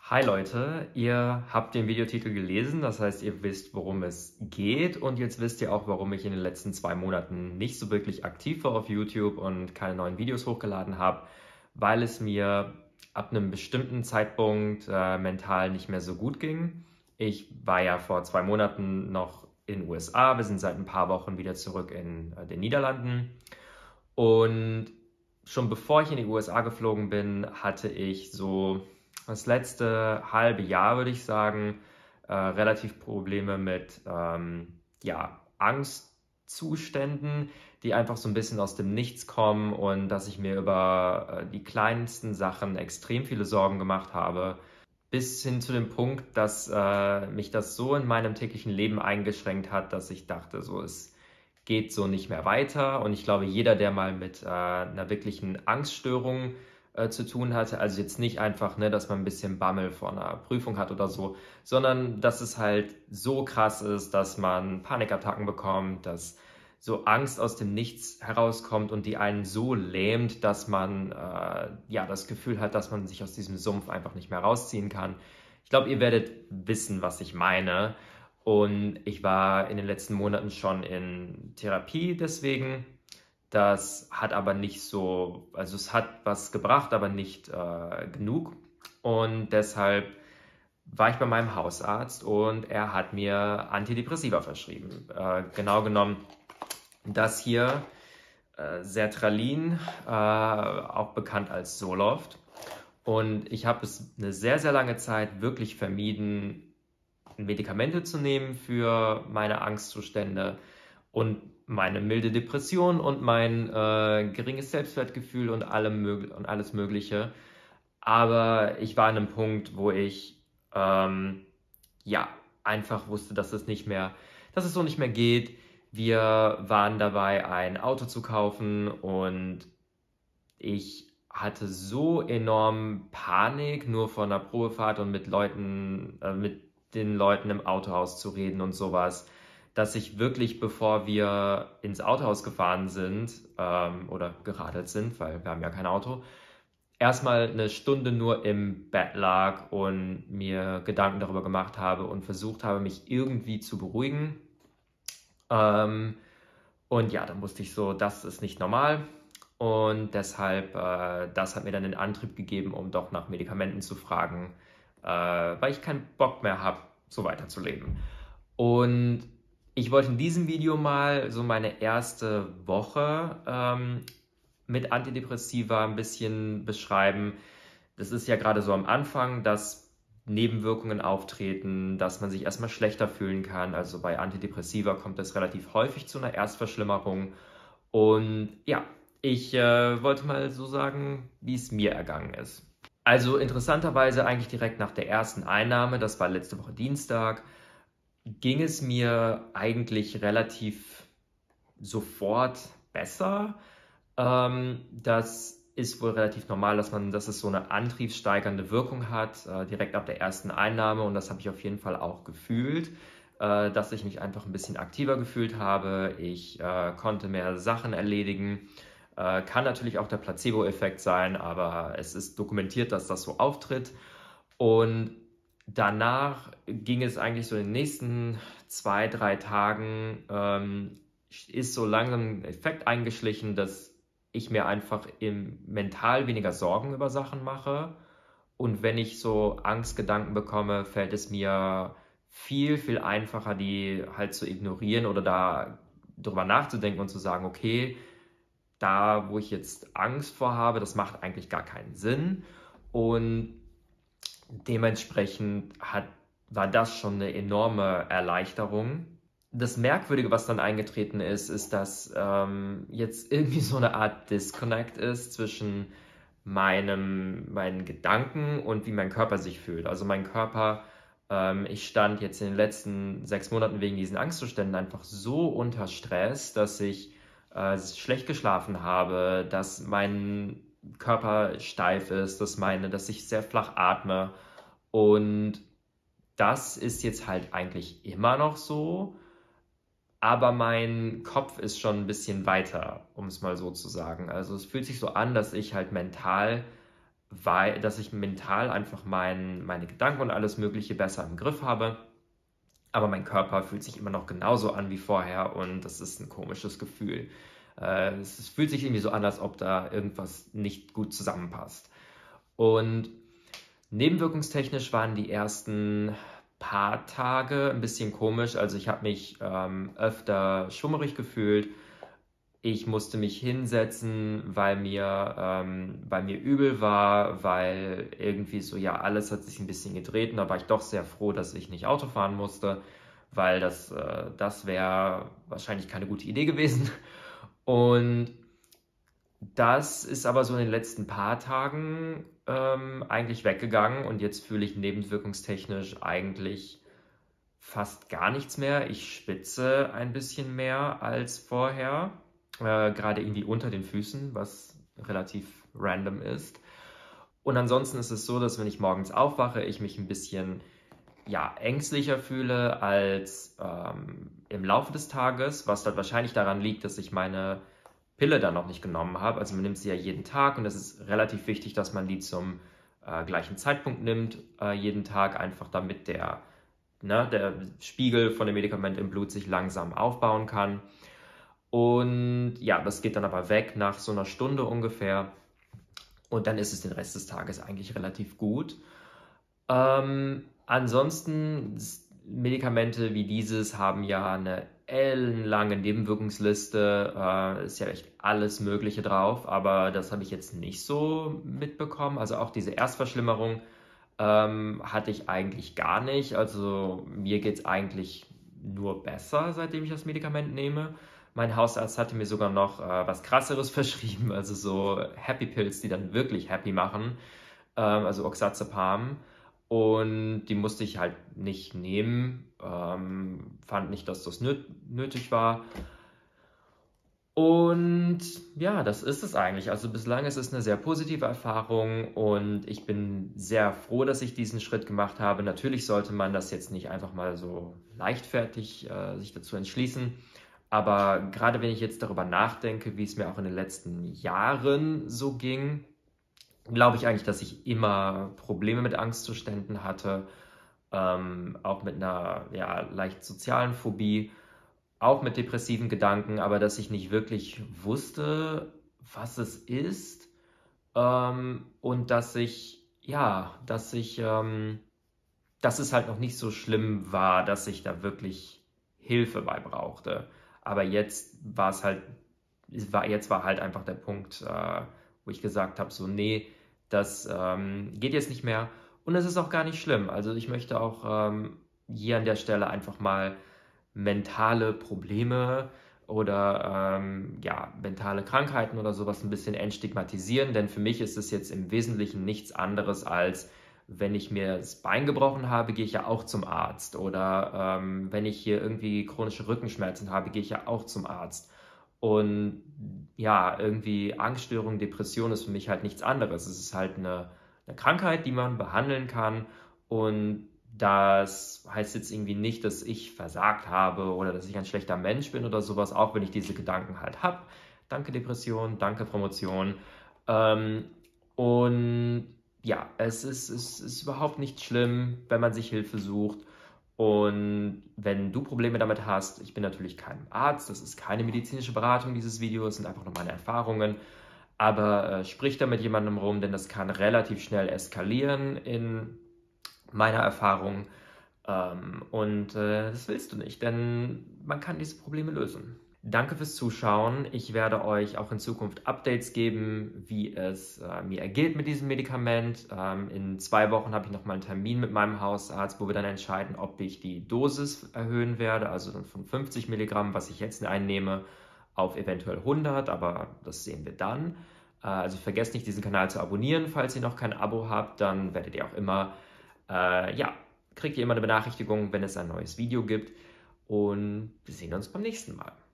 Hi Leute, ihr habt den Videotitel gelesen, das heißt, ihr wisst, worum es geht und jetzt wisst ihr auch, warum ich in den letzten 2 Monaten nicht so wirklich aktiv war auf YouTube und keine neuen Videos hochgeladen habe, weil es mir ab einem bestimmten Zeitpunkt mental nicht mehr so gut ging. Ich war ja vor 2 Monaten noch in den USA, wir sind seit ein paar Wochen wieder zurück in den Niederlanden und schon bevor ich in die USA geflogen bin, hatte ich so das letzte halbe Jahr, würde ich sagen, relativ Probleme mit ja, Angstzuständen, die einfach so ein bisschen aus dem Nichts kommen und dass ich mir über die kleinsten Sachen extrem viele Sorgen gemacht habe, bis hin zu dem Punkt, dass mich das so in meinem täglichen Leben eingeschränkt hat, dass ich dachte, so es geht so nicht mehr weiter. Und ich glaube, jeder, der mal mit einer wirklichen Angststörung zu tun hatte, also jetzt nicht einfach, ne, dass man ein bisschen Bammel vor einer Prüfung hat oder so, sondern dass es halt so krass ist, dass man Panikattacken bekommt, dass so Angst aus dem Nichts herauskommt und die einen so lähmt, dass man ja das Gefühl hat, dass man sich aus diesem Sumpf einfach nicht mehr rausziehen kann. Ich glaube, ihr werdet wissen, was ich meine. Und ich war in den letzten Monaten schon in Therapie deswegen. Das hat aber nicht so, also es hat was gebracht, aber nicht genug. Und deshalb war ich bei meinem Hausarzt und er hat mir Antidepressiva verschrieben. Genau genommen das hier, Sertralin, auch bekannt als Zoloft. Und ich habe es eine sehr, sehr lange Zeit wirklich vermieden, Medikamente zu nehmen für meine Angstzustände und meine milde Depression und mein geringes Selbstwertgefühl und alles Mögliche. Aber ich war an einem Punkt, wo ich ja einfach wusste, dass es so nicht mehr geht. Wir waren dabei, ein Auto zu kaufen und ich hatte so enorm Panik, nur vor einer Probefahrt und mit den Leuten im Autohaus zu reden und sowas, dass ich wirklich, bevor wir ins Autohaus gefahren sind, oder geradelt sind, weil wir haben ja kein Auto, erstmal eine Stunde nur im Bett lag und mir Gedanken darüber gemacht habe und versucht habe, mich irgendwie zu beruhigen. Ähm, und ja, dann wusste ich so, das ist nicht normal. Und deshalb, das hat mir dann den Antrieb gegeben, um doch nach Medikamenten zu fragen, weil ich keinen Bock mehr habe, so weiterzuleben. Und ich wollte in diesem Video mal so meine erste Woche mit Antidepressiva ein bisschen beschreiben. Das ist ja gerade so am Anfang, dass Nebenwirkungen auftreten, dass man sich erstmal schlechter fühlen kann. Also bei Antidepressiva kommt es relativ häufig zu einer Erstverschlimmerung. Und ja, ich wollte mal so sagen, wie es mir ergangen ist. Also interessanterweise eigentlich direkt nach der ersten Einnahme, das war letzte Woche Dienstag, ging es mir eigentlich relativ sofort besser. Das ist wohl relativ normal, dass es so eine antriebssteigernde Wirkung hat, direkt ab der ersten Einnahme. Und das habe ich auf jeden Fall auch gefühlt, dass ich mich einfach ein bisschen aktiver gefühlt habe. Ich konnte mehr Sachen erledigen. Kann natürlich auch der Placebo-Effekt sein, aber es ist dokumentiert, dass das so auftritt. Und danach ging es eigentlich so in den nächsten 2, 3 Tagen, ist so langsam ein Effekt eingeschlichen, dass ich mir einfach mental weniger Sorgen über Sachen mache. Und wenn ich so Angstgedanken bekomme, fällt es mir viel, viel einfacher, die halt zu ignorieren oder da drüber nachzudenken und zu sagen, okay, da, wo ich jetzt Angst vor habe, das macht eigentlich gar keinen Sinn. Und dementsprechend war das schon eine enorme Erleichterung. Das Merkwürdige, was dann eingetreten ist, ist, dass jetzt irgendwie so eine Art Disconnect ist zwischen meinen Gedanken und wie mein Körper sich fühlt. Also mein Körper, ich stand jetzt in den letzten 6 Monaten wegen diesen Angstzuständen einfach so unter Stress, dass ich schlecht geschlafen habe, dass mein Körper steif ist, dass ich sehr flach atme. Und das ist jetzt halt eigentlich immer noch so, aber mein Kopf ist schon ein bisschen weiter, um es mal so zu sagen. Also es fühlt sich so an, dass ich halt mental dass ich mental einfach meine Gedanken und alles Mögliche besser im Griff habe. Aber mein Körper fühlt sich immer noch genauso an wie vorher und das ist ein komisches Gefühl. Es fühlt sich irgendwie so an, als ob da irgendwas nicht gut zusammenpasst. Und nebenwirkungstechnisch waren die ersten paar Tage ein bisschen komisch. Also ich habe mich öfter schwummerig gefühlt. Ich musste mich hinsetzen, weil mir übel war, weil irgendwie so, ja, alles hat sich ein bisschen gedreht. Und da war ich doch sehr froh, dass ich nicht Auto fahren musste, weil das wäre wahrscheinlich keine gute Idee gewesen. Und das ist aber so in den letzten paar Tagen eigentlich weggegangen und jetzt fühle ich nebenwirkungstechnisch eigentlich fast gar nichts mehr. Ich schwitze ein bisschen mehr als vorher, gerade irgendwie unter den Füßen, was relativ random ist. Und ansonsten ist es so, dass wenn ich morgens aufwache, ich mich ein bisschen ja, ängstlicher fühle als im Laufe des Tages, was dann wahrscheinlich daran liegt, dass ich meine Pille dann noch nicht genommen habe. Also man nimmt sie ja jeden Tag und es ist relativ wichtig, dass man die zum gleichen Zeitpunkt nimmt, jeden Tag, einfach damit der Spiegel von dem Medikament im Blut sich langsam aufbauen kann. Und ja, das geht dann aber weg nach so einer Stunde ungefähr. Und dann ist es den Rest des Tages eigentlich relativ gut. Ansonsten, Medikamente wie dieses haben ja eine ellenlange Nebenwirkungsliste, ist ja echt alles Mögliche drauf, aber das habe ich jetzt nicht so mitbekommen. Also auch diese Erstverschlimmerung hatte ich eigentlich gar nicht. Also mir geht es eigentlich nur besser, seitdem ich das Medikament nehme. Mein Hausarzt hatte mir sogar noch was Krasseres verschrieben, also so Happy Pills, die dann wirklich happy machen, also Oxazepam. Und die musste ich halt nicht nehmen, fand nicht, dass das nötig war. Und ja, das ist es eigentlich. Also bislang ist es eine sehr positive Erfahrung und ich bin sehr froh, dass ich diesen Schritt gemacht habe. Natürlich sollte man das jetzt nicht einfach mal so leichtfertig sich dazu entschließen. Aber gerade wenn ich jetzt darüber nachdenke, wie es mir auch in den letzten Jahren so ging, glaube ich eigentlich, dass ich immer Probleme mit Angstzuständen hatte, auch mit einer ja, leicht sozialen Phobie, auch mit depressiven Gedanken, aber dass ich nicht wirklich wusste, was es ist und dass es halt noch nicht so schlimm war, dass ich da wirklich Hilfe bei brauchte. Aber jetzt war halt einfach der Punkt, wo ich gesagt habe, so nee, das geht jetzt nicht mehr und es ist auch gar nicht schlimm. Also ich möchte auch hier an der Stelle einfach mal mentale Probleme oder ja, mentale Krankheiten oder sowas ein bisschen entstigmatisieren, denn für mich ist es jetzt im Wesentlichen nichts anderes als, wenn ich mir das Bein gebrochen habe, gehe ich ja auch zum Arzt oder wenn ich hier irgendwie chronische Rückenschmerzen habe, gehe ich ja auch zum Arzt. Und ja, irgendwie Angststörung, Depression ist für mich halt nichts anderes. Es ist halt eine Krankheit, die man behandeln kann und das heißt jetzt irgendwie nicht, dass ich versagt habe oder dass ich ein schlechter Mensch bin oder sowas, auch wenn ich diese Gedanken halt habe. Danke Depression, danke Promotion. Und ja, es ist überhaupt nicht schlimm, wenn man sich Hilfe sucht. Und wenn du Probleme damit hast, ich bin natürlich kein Arzt, das ist keine medizinische Beratung, dieses Video, es sind einfach nur meine Erfahrungen. Aber sprich da mit jemandem rum, denn das kann relativ schnell eskalieren in meiner Erfahrung. Das willst du nicht, denn man kann diese Probleme lösen. Danke fürs Zuschauen. Ich werde euch auch in Zukunft Updates geben, wie es mir ergeht mit diesem Medikament. In 2 Wochen habe ich nochmal einen Termin mit meinem Hausarzt, wo wir dann entscheiden, ob ich die Dosis erhöhen werde, also dann von 50 Milligramm, was ich jetzt einnehme, auf eventuell 100, aber das sehen wir dann. Also vergesst nicht, diesen Kanal zu abonnieren, falls ihr noch kein Abo habt, dann werdet ihr auch immer, kriegt ihr immer eine Benachrichtigung, wenn es ein neues Video gibt und wir sehen uns beim nächsten Mal.